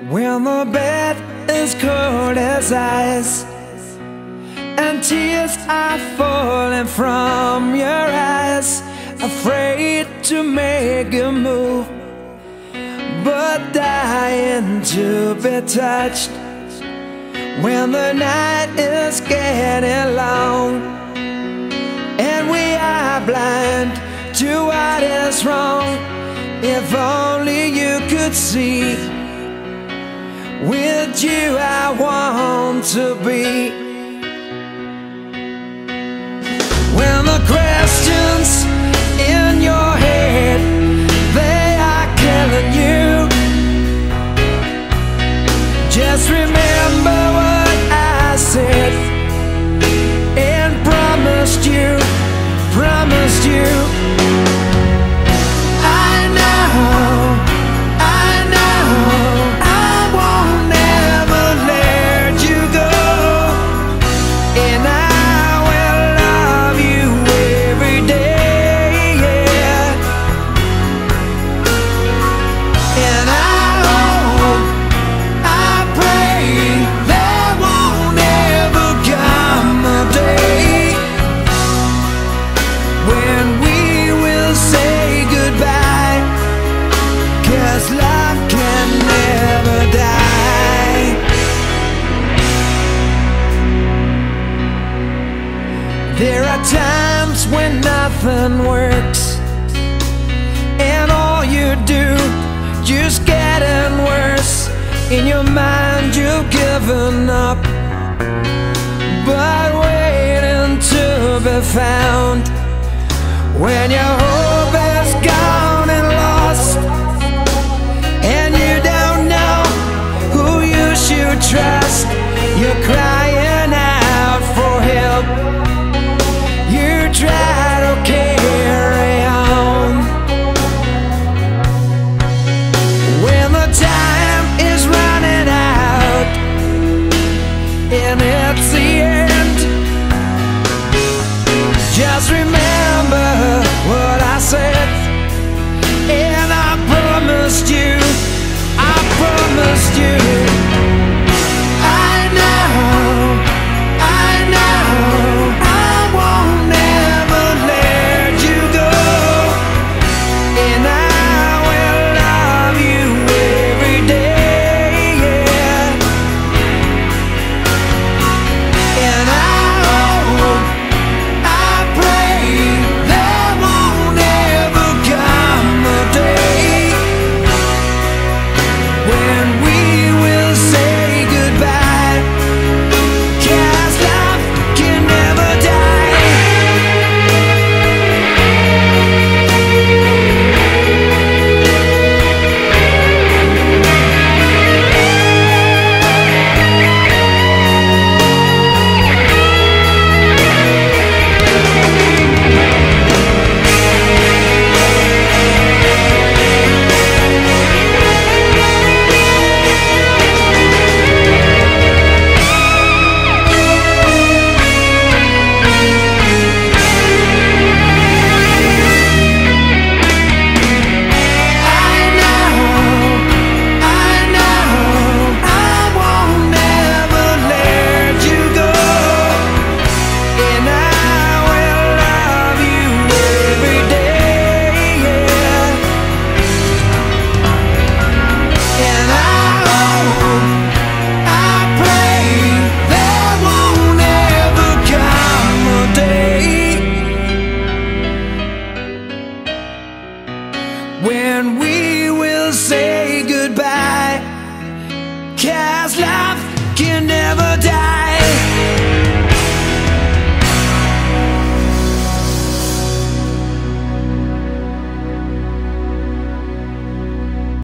When the bed is cold as ice and tears are falling from your eyes, afraid to make a move, but dying to be touched. When the night is getting long and we are blind to what is wrong, if only you could see, with you I want to be. When the questions in your head, they are killing you, just remember what I said and promised you. I know I won't ever let you go, and I will love you every day, yeah. And I hope, I pray there won't ever come a day when we will say goodbye, 'cause love can never die. There are times when nothing works and all you do just getting worse. In your mind you've given up, but waiting to be found. When your hope is gone and lost, and you don't know who you should trust, you're crying out for help, you try to carry on. When the time is running out and it's the end, just remember what I said, and I promised you, I know I won't ever let you go, and I will love you every day, yeah. And I hope, I pray there won't ever come a day when we will say goodbye, 'cause love can never die. When we will say goodbye, 'cause love can never die.